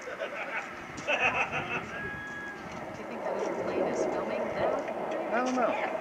Do you think that other plane is filming now? I don't know.